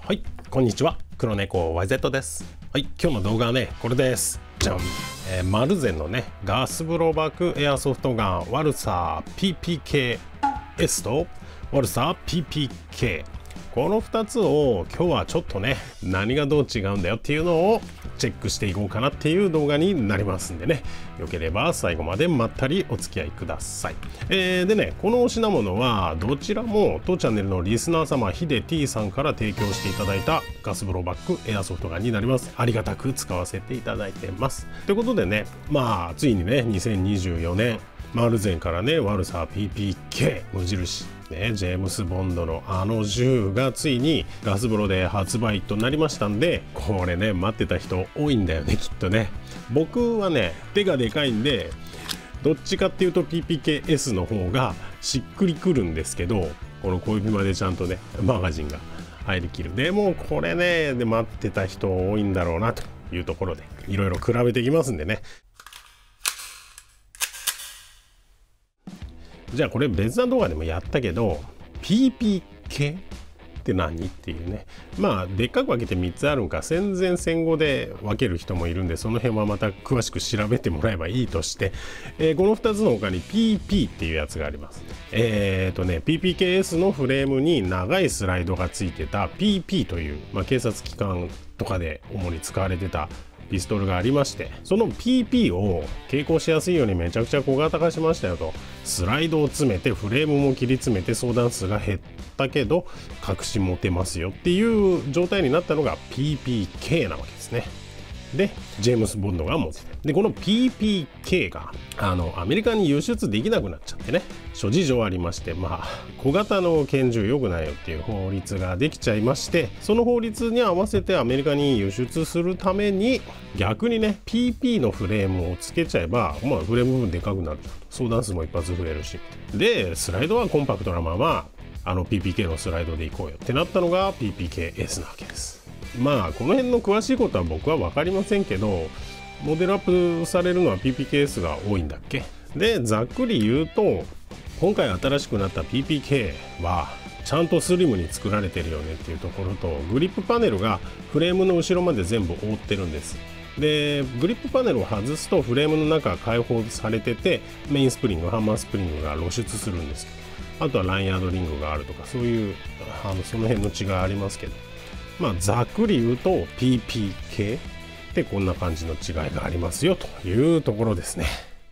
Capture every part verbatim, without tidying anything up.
はい、こんにちは。黒猫 ワイゼット です。はい、今日の動画はね、これです。じゃん、えー、マルゼンのね、ガスブローバックエアソフトガンワルサー ピーピーケーエス とワルサー ピーピーケー。このふたつを今日はちょっとね、何がどう違うんだよっていうのをチェックしていこうかなっていう動画になりますんでね、よければ最後までまったりお付き合いください。えー、でね、このお品物はどちらも当チャンネルのリスナー様ヒデ T さんから提供していただいたガスブローバックエアソフトガンになります。ありがたく使わせていただいてます。ということでね、まあついにね、にせんにじゅうよねんマルゼンからね、ワルサー ピーピーケー 無印ね、ジェームス・ボンドのあの銃がついにガスブロで発売となりましたんで、これね待ってた人多いんだよね、きっとね。僕はね手がでかいんでどっちかっていうと ピーピーケーエス の方がしっくりくるんですけど、この小指までちゃんとねマガジンが入りきる。でもこれねで待ってた人多いんだろうなというところでいろいろ比べていきますんでね。じゃあこれ別な動画でもやったけど ピーピーケー って何っていうね、まあでっかく分けてみっつあるんか、戦前戦後で分ける人もいるんで、その辺はまた詳しく調べてもらえばいいとして、えー、このふたつの他に ピーピー っていうやつがあります。えーとね ピーピーケーエス のフレームに長いスライドがついてた ピーピー という、まあ、警察機関とかで主に使われてたピストルがありまして、その ピーピー を携行しやすいようにめちゃくちゃ小型化しましたよと。スライドを詰めてフレームも切り詰めて相談数が減ったけど隠し持てますよっていう状態になったのが ピーピーケー なわけですね。でジェームス・ボンドが持ってて、でこの ピーピーケー があのアメリカに輸出できなくなっちゃってね、諸事情ありまして、まあ小型の拳銃良くないよっていう法律ができちゃいまして、その法律に合わせてアメリカに輸出するために逆にね ピーピー のフレームをつけちゃえば、まあフレーム部分でかくなる、相談数も一発増えるし、でスライドはコンパクトなままあの ピーピーケー のスライドでいこうよってなったのが ピーピーケーエス なわけです。まあこの辺の詳しいことは僕は分かりませんけど、モデルアップされるのは ピーピーケーエス が多いんだっけ。でざっくり言うと、今回新しくなった ピーピーケー はちゃんとスリムに作られてるよねっていうところと、グリップパネルがフレームの後ろまで全部覆ってるんです。でグリップパネルを外すとフレームの中が開放されてて、メインスプリングハンマースプリングが露出するんですけど、あとはラインアードリングがあるとか、そういうあのその辺の違いありますけど、まあざっくり言うと ピーピーケー ってこんな感じの違いがありますよというところですね。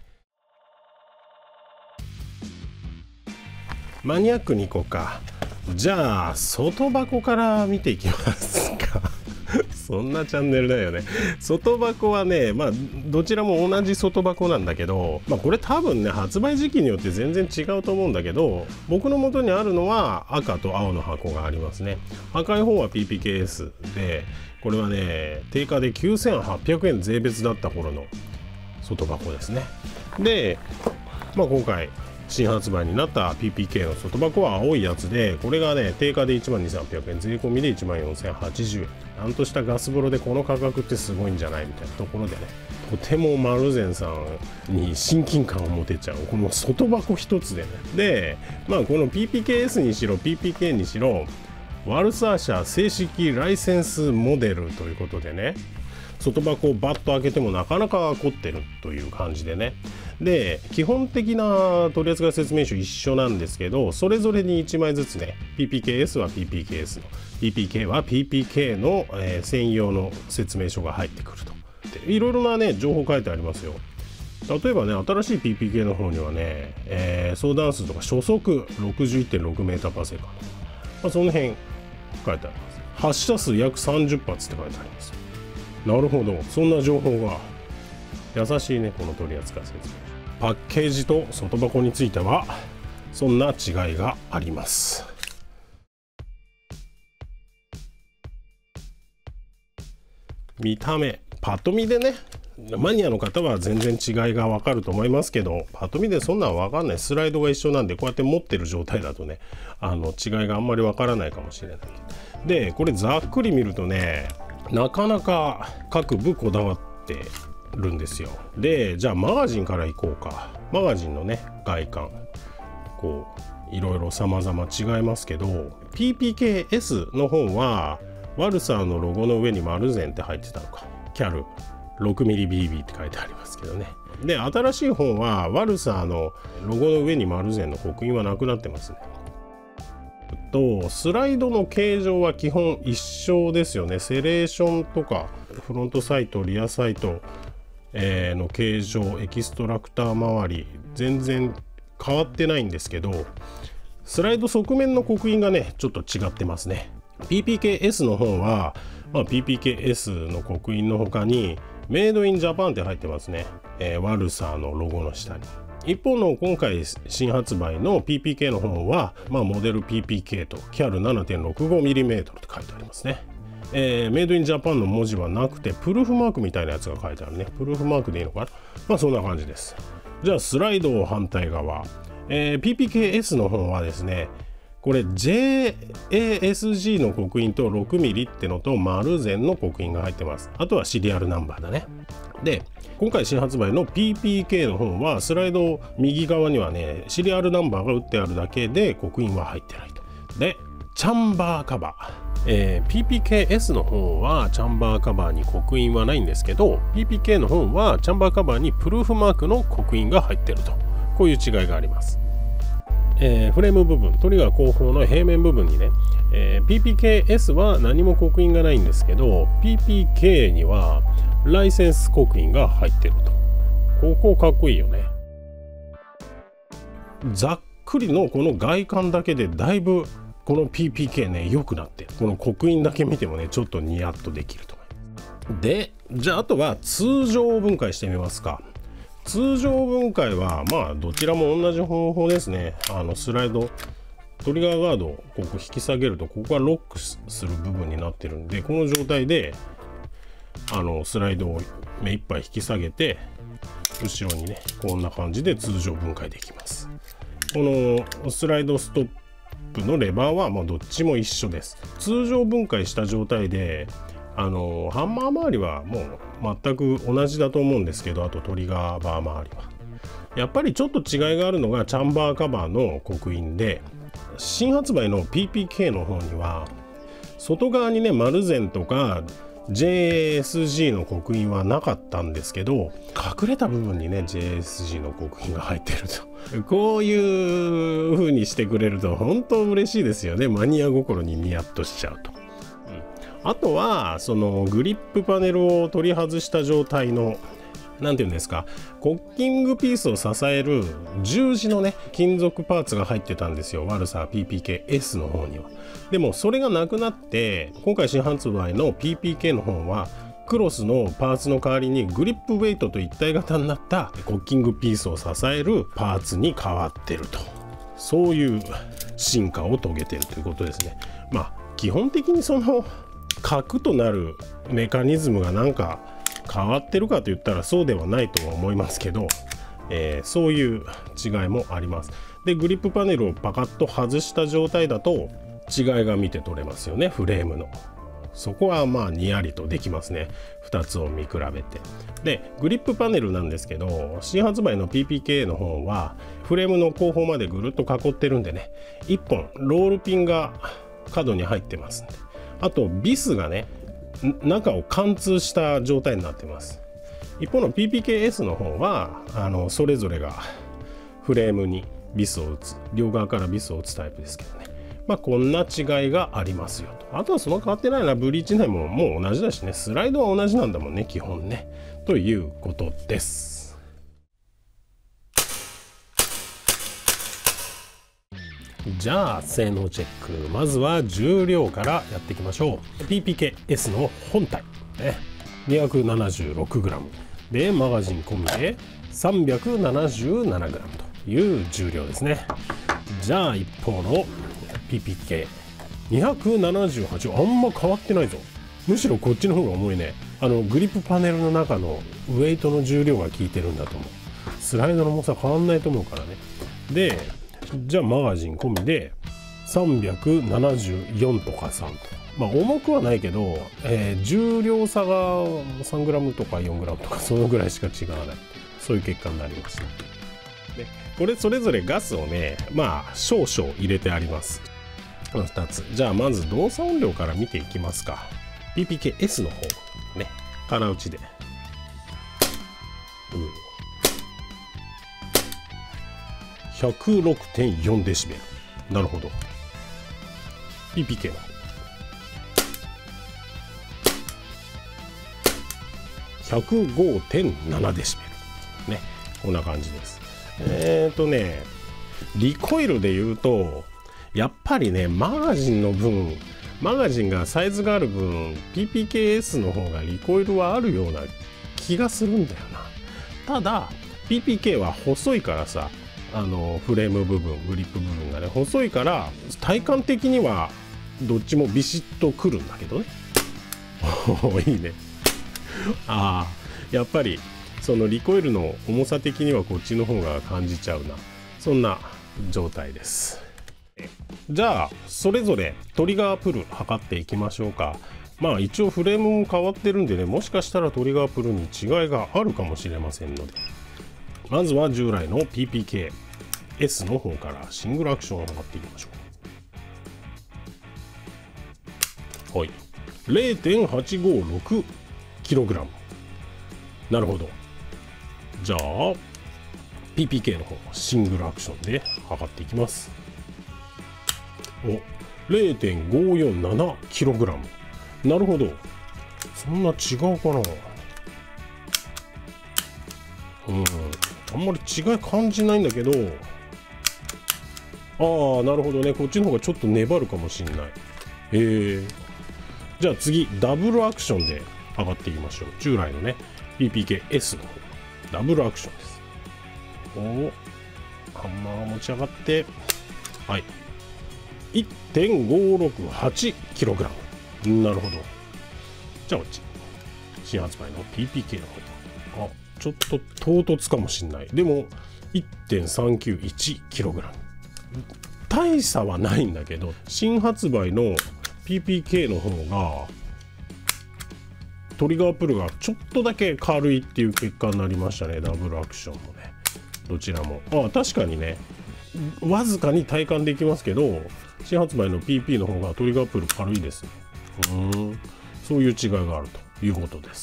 マニアックにいこうか。じゃあ外箱から見ていきますか。そんなチャンネルだよね。外箱はね、まあどちらも同じ外箱なんだけど、まあこれ多分ね発売時期によって全然違うと思うんだけど、僕の元にあるのは赤と青の箱がありますね。赤い方は ピーピーケーエス で、これはね定価できゅうせんはっぴゃくえん税別だった頃の外箱ですね。で、まあ今回新発売になった ピーピーケー の外箱は青いやつで、これがね定価でいちまんにせんはっぴゃくえん、税込みでいちまんよんせんはちじゅうえん。なんとしたガス風呂でこの価格ってすごいんじゃないみたいなところでね、とてもマルゼンさんに親近感を持てちゃうこの外箱一つでね。でまあこの ピーピーケーエス にしろ ピーピーケー にしろワルサー社正式ライセンスモデルということでね、外箱をバッと開けてもなかなか凝ってるという感じでね。で基本的な取扱説明書一緒なんですけど、それぞれにいちまいずつね ピーピーケーエス は ピーピーケーエス の ピーピーケー は ピーピーケー の、えー、専用の説明書が入ってくると。でいろいろなね情報書いてありますよ。例えばね新しい ピーピーケー の方にはね、えー、相談数とか初速 ろくじゅういってんろくメーターパーセカンド、まあ、その辺書いてあります。発射数約さんじゅっぱつって書いてあります。なるほど、そんな情報が優しいねこの取扱説明。パッケージと外箱についてはそんな違いがあります。見た目パッと見でね、マニアの方は全然違いがわかると思いますけど、パッと見でそんなんわかんない。スライドが一緒なんでこうやって持ってる状態だとね、あの違いがあんまりわからないかもしれない。でこれざっくり見るとね、なかなか各部こだわってるんですよ。でじゃあマガジンからいこうか。マガジンのね外観こういろいろ様々違いますけど、 ピーピーケーエス の方はワルサーのロゴの上に丸善って入ってたのか。キャル ろくミリビービー って書いてありますけどね。で新しい方はワルサーのロゴの上に丸善の刻印はなくなってますね。とスライドの形状は基本一緒ですよね。セレーションとかフロントサイトリアサイト、えー、の形状エキストラクター周り全然変わってないんですけど、スライド側面の刻印がねちょっと違ってますね。 ピーピーケーエス の方は、まあ、ピーピーケーエス の刻印の他にメイドインジャパンって入ってますね、えー、ワルサーのロゴの下に。一方の今回新発売の ピーピーケー の方は、まあ、モデル ピーピーケー と キャル ななてんろくごミリメートル って書いてありますね。えー、メイドインジャパンの文字はなくてプルーフマークみたいなやつが書いてあるね。プルーフマークでいいのかな。まあそんな感じです。じゃあスライド反対側、えー、ピーピーケーエス の方はですね、これ ジェーエーエスジー の刻印と ろくミリ ってのと丸善の刻印が入ってます。あとはシリアルナンバーだね。で今回新発売の ピーピーケー の方はスライド右側にはねシリアルナンバーが打ってあるだけで刻印は入ってないと。でチャンバーカバー、えー、ピーピーケーエス の方はチャンバーカバーに刻印はないんですけど ピーピーケー の方はチャンバーカバーにプルーフマークの刻印が入ってると、こういう違いがあります。えー、フレーム部分トリガー後方の平面部分にね、えー、ピーピーケーエス は何も刻印がないんですけど ピーピーケー にはライセンス刻印が入ってると。ここかっこいいよね。ざっくりのこの外観だけでだいぶこの ピーピーケー ね良くなって、この刻印だけ見てもねちょっとニヤッとできると思います。でじゃああとは通常分解してみますか。通常分解はまあどちらも同じ方法ですね。あのスライドトリガーガードをここ引き下げるとここがロックする部分になってるんで、この状態であのスライドを目いっぱい引き下げて後ろにねこんな感じで通常分解できます。このスライドストップのレバーはもうどっちも一緒です。通常分解した状態であのハンマー周りはもう全く同じだと思うんですけど、あとトリガーバー周りはやっぱりちょっと違いがあるのがチャンバーカバーの刻印で、新発売の ピーピーケー の方には外側にね丸善とか ジェーエスジー の刻印はなかったんですけど、隠れた部分にね ジェーエスジー の刻印が入ってるとこういう風にしてくれると本当嬉しいですよね。マニア心にニヤッとしちゃうと。あとはそのグリップパネルを取り外した状態の何て言うんですか、コッキングピースを支える十字のね金属パーツが入ってたんですよ、ワルサー ピーピーケーエス の方には。でもそれがなくなって今回新発売の ピーピーケー の方はクロスのパーツの代わりにグリップウェイトと一体型になったコッキングピースを支えるパーツに変わってると、そういう進化を遂げてるということですね。まあ基本的にその核となるメカニズムがなんか変わってるかと言ったらそうではないとは思いますけど、えー、そういう違いもあります。でグリップパネルをパカッと外した状態だと違いが見て取れますよね。フレームのそこはまあにやりとできますね、ふたつを見比べて。でグリップパネルなんですけど、新発売の ピーピーケー の方はフレームの後方までぐるっと囲ってるんでね、いっぽんロールピンが角に入ってますんで、あとビスがね中を貫通した状態になってます。一方の ピーピーケーエス の方はあのそれぞれがフレームにビスを打つ、両側からビスを打つタイプですけどね、まあこんな違いがありますよと。あとはその変わってないな、ブリーチ内ももう同じだしね、スライドは同じなんだもんね基本ね、ということです。じゃあ性能チェック、まずは重量からやっていきましょう。 ピーピーケーエス の本体、ね、にひゃくななじゅうろくグラム でマガジン込みで さんびゃくななじゅうななグラム という重量ですね。じゃあ一方の ピーピーケーにひゃくななじゅうはち、あんま変わってないぞ。むしろこっちの方が重いね。あのグリップパネルの中のウェイトの重量が効いてるんだと思う。スライドの重さ変わんないと思うからね。でじゃあマガジン込みでさんびゃくななじゅうよんとかさんと、まあ重くはないけど、えー、重量差が さんグラム とか よんグラム とかそのぐらいしか違わない、そういう結果になりました。でこれそれぞれガスをねまあ少々入れてあります。 このふたつ。じゃあまず動作音量から見ていきますか。 ピーピーケーエス の方ね、空打ちで、うん、ひゃくろくてんよん デシベル。なるほど。 ピーピーケー の方ひゃくごてんなな デシベルね、こんな感じです。えっとねリコイルで言うとやっぱりね、マガジンの分マガジンがサイズがある分 ピーピーケーエス の方がリコイルはあるような気がするんだよな。ただ ピーピーケー は細いからさ、あのフレーム部分グリップ部分がね細いから体感的にはどっちもビシッとくるんだけどねいいねああ、やっぱりそのリコイルの重さ的にはこっちの方が感じちゃうな、そんな状態です。じゃあそれぞれトリガープル測っていきましょうか。まあ一応フレームも変わってるんでね、もしかしたらトリガープルに違いがあるかもしれませんので、まずは従来の ピーピーケーエス の方からシングルアクションを測っていきましょう。はい、 れいてんはちごろくキログラム。なるほど。じゃあ ピーピーケー の方シングルアクションで測っていきます。お、れいてんごよんななキログラム。なるほど。そんな違うかな。うん、あんまり違い感じないんだけど、ああ、なるほどね。こっちの方がちょっと粘るかもしんない。えー、じゃあ次ダブルアクションで上がっていきましょう。従来のね ピーピーケーエス の方ダブルアクションです。おお、ハンマーが持ち上がって、はい、いってんごろくはちキログラム。なるほど。じゃあこっち新発売の ピーピーケー の方、あ、ちょっと唐突かもしんない。でも いってんさんきゅういちキログラム。大差はないんだけど、新発売の ピーピーケー の方がトリガープルがちょっとだけ軽いっていう結果になりましたね。ダブルアクションもね、どちらも。ああ、確かにね、わずかに体感できますけど、新発売の ピーピー の方がトリガープル軽いですね。うーん、そういう違いがあるということです。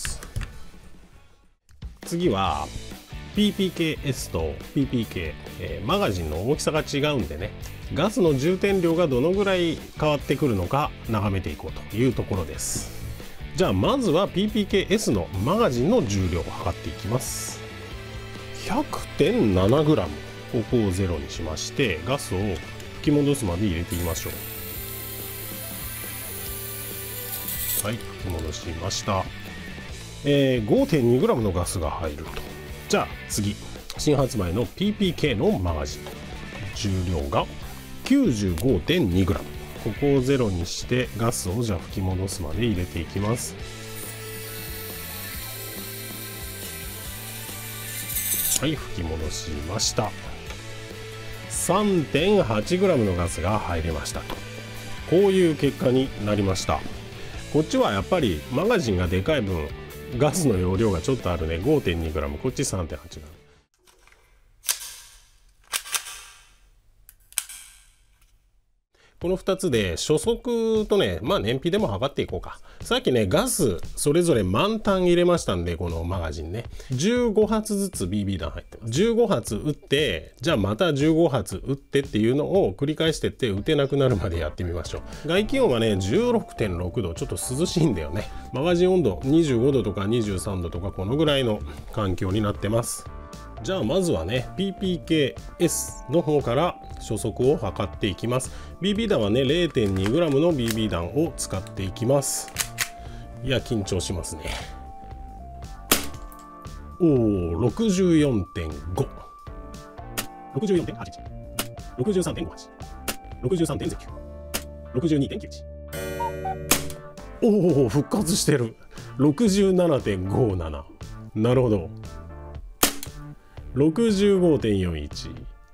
次は ピーピーケーエス と ピーピーケー、えー、マガジンの大きさが違うんでね、ガスの充填量がどのぐらい変わってくるのか眺めていこうというところです。じゃあまずは ピーピーケーエス のマガジンの重量を測っていきます。 ひゃくてんななグラム、 ここをゼロにしましてガスを吹き戻すまで入れてみましょう。はい、吹き戻しました。えー、ごてんにグラム のガスが入ると。じゃあ次新発売の ピーピーケー のマガジン、重量が きゅうじゅうごてんにグラム、 ここをゼロにしてガスをじゃあ吹き戻すまで入れていきます。はい、吹き戻しました。 さんてんはちグラム のガスが入りましたと。こういう結果になりました。こっちはやっぱりマガジンがでかい分ガスの容量がちょっとあるね。 ごてんにグラム、 こっち さんてんはちグラム。このふたつで初速とね、まあ燃費でも測っていこうか。さっきね、ガスそれぞれ満タン入れましたんで、このマガジンね、じゅうごはつずつ ビービー 弾入ってます。じゅうごはつ撃って、じゃあまたじゅうごはつ撃ってっていうのを繰り返してって、撃てなくなるまでやってみましょう。外気温はね じゅうろくてんろくど、ちょっと涼しいんだよね。マガジン温度にじゅうごどとかにじゅうさんどとか、このぐらいの環境になってます。じゃあまずはね ピーピーケーエス の方から初速を測っていきます。 ビービー 弾はね れいてんにグラム の ビービー 弾を使っていきます。いや緊張しますね。おお、 ろくじゅうよんてんご、 ろくじゅうよんてんはち、ろくじゅうさんてんごはち、ろくじゅうさんてんゼロきゅう、ろくじゅうにてんきゅういち。おお、復活してる。 ろくじゅうななてんごなな。 なるほど。ろくじゅうごてんよんいち、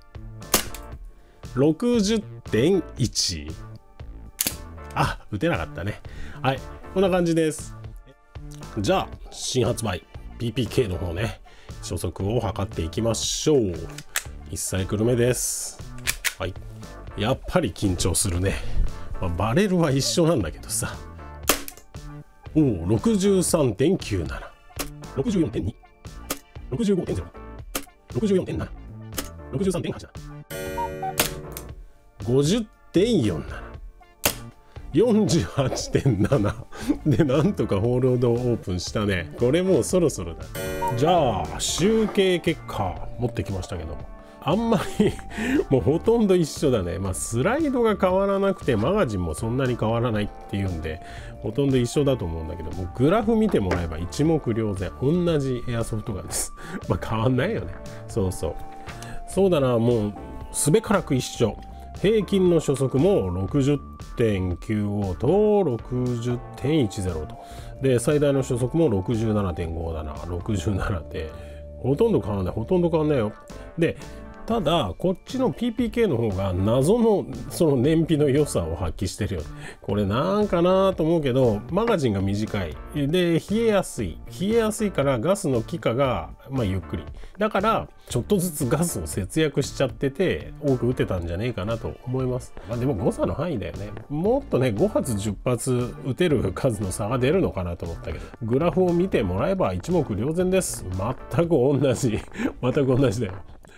ろくじゅってんいち。あ、打てなかったね。はい、こんな感じです。じゃあ新発売 ピーピーケー の方ね、初速を測っていきましょう。いちサイクル目です。はい、やっぱり緊張するね。 まあ、バレルは一緒なんだけどさ。おお、ろくじゅうさんてんきゅうなな、ろくじゅうよんてんに、ろくじゅうごてんゼロ、ろくじゅうよんてんなな、ろくじゅうさんてんはちなな、ごじゅってんよんなな、よんじゅうはちてんなな で、なんとかホールドオープンしたね。これもうそろそろだ。じゃあ集計結果持ってきましたけども、あんまりもうほとんど一緒だね。まあスライドが変わらなくてマガジンもそんなに変わらないっていうんでほとんど一緒だと思うんだけども、グラフ見てもらえば一目瞭然、同じエアソフトガンですまあ変わんないよね。そうそうそうだな、もうすべからく一緒。平均の初速も ろくじゅってんきゅうご と ろくじゅってんいちゼロ と、で最大の初速も ろくじゅうななてんご だな。ろくじゅうななってほとんど変わんない、ほとんど変わんないよ。でただこっちの ピーピーケー の方が謎のその燃費の良さを発揮してるよね。これなんかなと思うけど、マガジンが短いで冷えやすい冷えやすいからガスの気化がまあゆっくりだから、ちょっとずつガスを節約しちゃってて多く撃てたんじゃねえかなと思います。まあ、でも誤差の範囲だよね。もっとねご発じゅっ発撃てる数の差が出るのかなと思ったけど、グラフを見てもらえば一目瞭然です。全く同じ全く同じだよ。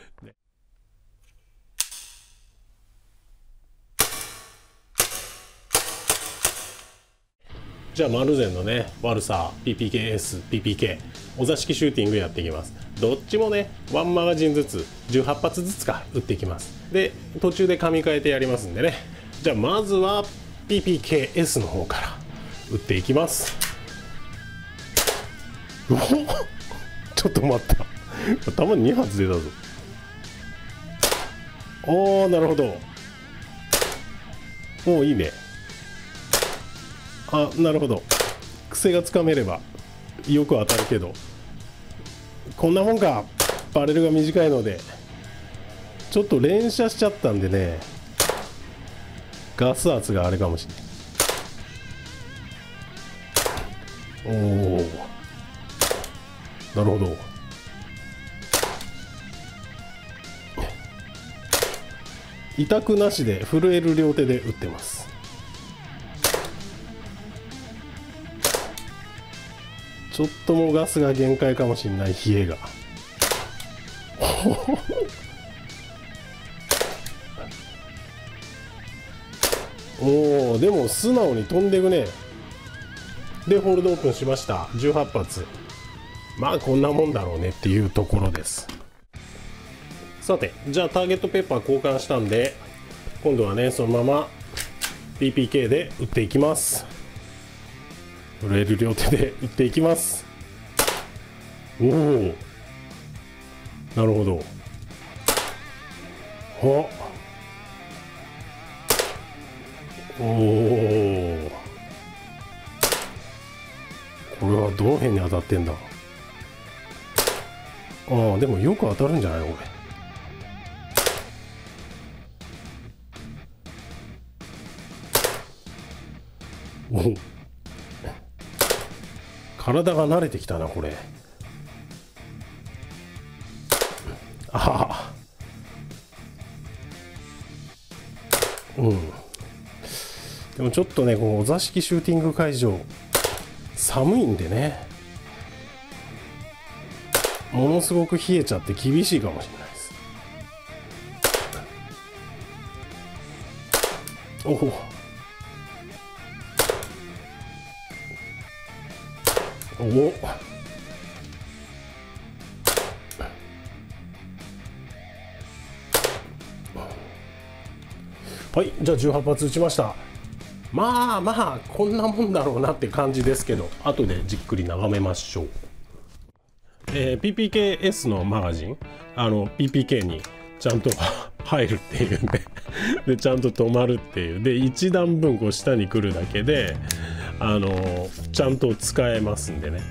じゃあマルゼンのねワルサー ピーピーケーエス ピーピーケー お座敷シューティングやっていきます。どっちもねワンマガジンずつじゅうはち発ずつか撃っていきます。で途中で噛み替えてやりますんでね。じゃあまずは ピーピーケーエス の方から撃っていきます。うおちょっと待ったたまにに発出たぞ。おーなるほど、おーいいね。あ、なるほど、癖がつかめればよく当たるけど、こんなもんか。バレルが短いのでちょっと連射しちゃったんでね、ガス圧があれかもしれない。おおなるほど。委託なしで震える両手で打ってます。ちょっともうガスが限界かもしれない、冷えがおおでも素直に飛んでくね。でホールドオープンしました。じゅうはち発。まあこんなもんだろうねっていうところです。さてじゃあターゲットペーパー交換したんで、今度はねそのまま ピーピーケー で打っていきます。震える両手で打っていきます。おおなるほど。はおおこれはどの辺に当たってんだ。ああでもよく当たるんじゃないのこれ。おお体が慣れてきたなこれ。ああうんでもちょっとねこのお座敷シューティング会場寒いんでね、ものすごく冷えちゃって厳しいかもしれないです。おおおはいじゃあじゅうはち発撃ちました。まあまあこんなもんだろうなって感じですけど、後でじっくり眺めましょう。えー、ピーピーケーエス のマガジンあの ピーピーケー にちゃんと入るっていうんででちゃんと止まるっていうでいち段分こう下に来るだけであのー、ちゃんと使えますんでね。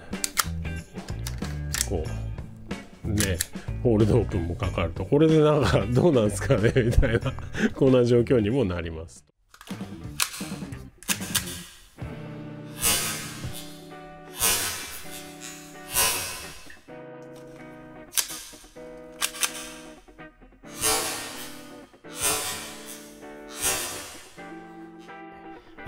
こうでホールドオープンもかかると、これでなんかどうなんですかねみたいなこんな状況にもなります。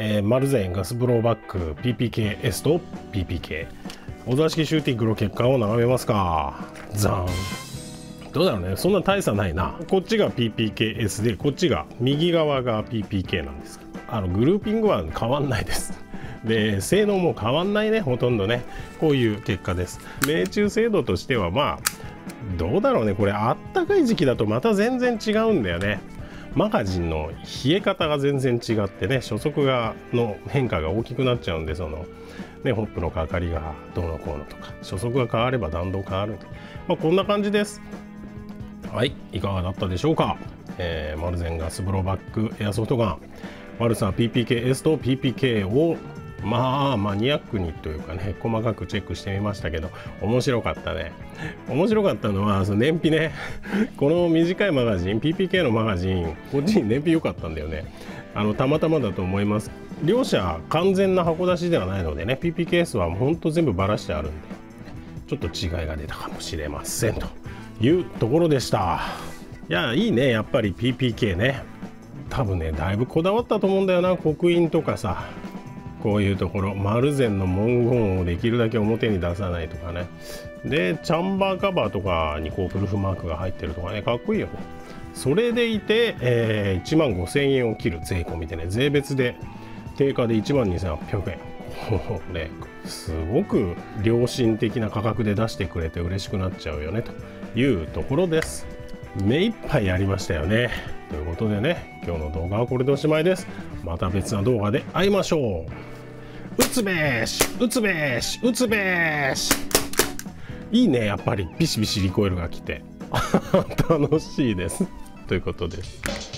えー、マルゼンガスブローバック ピーピーケーエス と ピーピーケー 小沢式シューティングの結果を眺めますか。ザーン。どうだろうね、そんな大差ないな。こっちが ピーピーケーエス で、こっちが右側が ピーピーケー なんです。あのグルーピングは変わんないです。で性能も変わんないね、ほとんどね。こういう結果です。命中精度としてはまあどうだろうね、これあったかい時期だとまた全然違うんだよね。マガジンの冷え方が全然違ってね、初速がの変化が大きくなっちゃうんで、そのねホップのかかりがどうのこうのとか、初速が変われば弾道変わるんで、まあ、こんな感じです。はい、いかがだったでしょうか。えー、マルゼンガスブローバックエアソフトガンマルサ ピーピーケーエス と ピーピーケー をまあマニアックにというかね、細かくチェックしてみましたけど、面白かったね。面白かったのはその燃費ね。この短いマガジン ピーピーケー のマガジン、こっちに燃費良かったんだよね。あのたまたまだと思います。両者完全な箱出しではないのでね、 ピーピーケーエス はほんと全部バラしてあるんで、ちょっと違いが出たかもしれませんというところでした。いやいいね、やっぱり ピーピーケー ね。多分ねだいぶこだわったと思うんだよな。刻印とかさ、こういうところマルゼンの文言をできるだけ表に出さないとかね。でチャンバーカバーとかにこうプルフマークが入ってるとかね、かっこいいよね。それでいて、えー、いちまんごせんえんを切る税込みでね、税別で定価でいちまんにせんはっぴゃくえん。これすごく良心的な価格で出してくれて嬉しくなっちゃうよねというところです。目いっぱいやりましたよね。ということでね、今日の動画はこれでおしまいです。また別な動画で会いましょう。打つべーし打つべーし打つべーし。いいね、やっぱりビシビシリコイルが来て楽しいですということです。